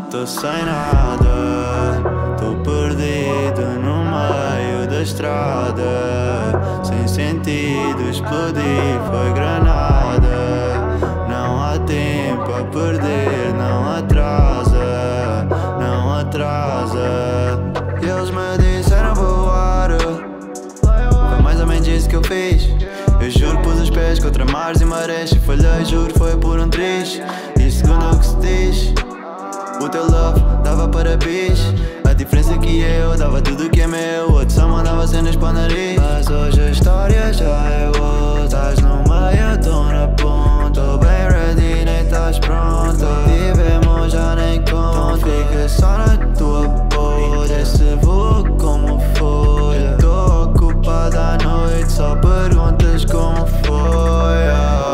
Tô sem nada, tô perdido no meio da estrada. Sem sentido, explodi, foi granada. Não há tempo a perder, não atrasa, não atrasa. E eles me disseram voar, foi mais ou menos isso que eu fiz. Eu juro, pus os pés contra mares e marés. Se falhei, juro, foi por um triz. E segundo o que se diz, o teu love dava para bis. A diferença é que eu dava tudo que é meu, outro só mandava cenas para o nariz. Mas hoje a história já é outra. Estás no meio, eu tô na ponta. Tô bem ready, nem estás pronta. Tivemos, já nem conta. Então fica só na tua bolha. Se vou como foi. Eu tô ocupada à noite, só perguntas como foi.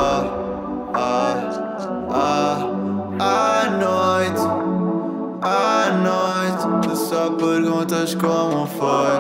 À noite, tu só perguntas como foi.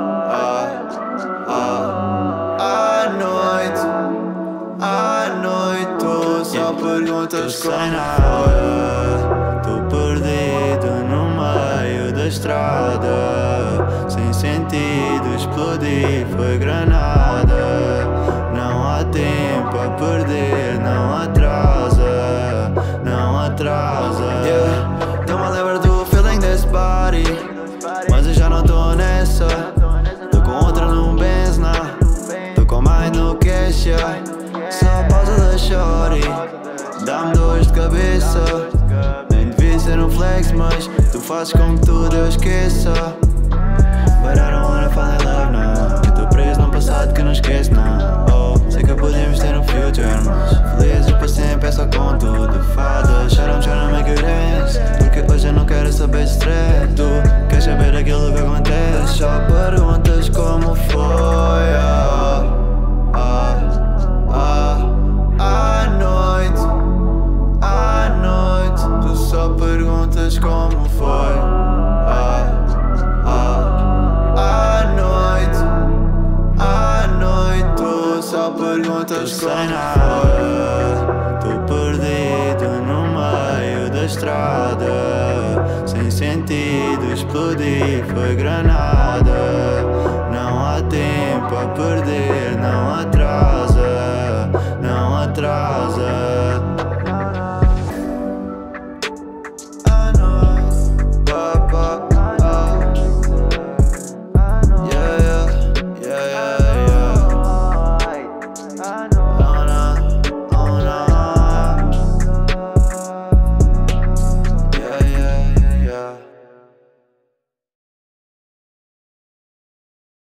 À noite, tu só perguntas como foi. Tô perdido no meio da estrada. Sem sentido, explodi, foi granada. Não há tempo a perder, não atrasa, não atrasa. Tô-me a lembrar do feeling desse body, mas eu já não tô nessa. Tô com outra num Benz, tô com mais no cash, Só pausa da shorty, dá-me dores de cabeça. Nem devia ser um flex, mas tu fazes com que tudo eu esqueça. But I don't wanna fall in love now. Eu tô preso num passado que não esqueço, não. Oh, sei que podemos ter um future, mas felizes para sempre é só com tudo. Fada, tryna make you dance. Porque hoje eu não quero saber de stress. Tu queres saber aquilo que acontece? Só perguntas como foi. À noite, tu só perguntas como foi. À noite, tu só perguntas como foi. Tô perdido no meio da estrada. Sem sentido, explodi, foi granada.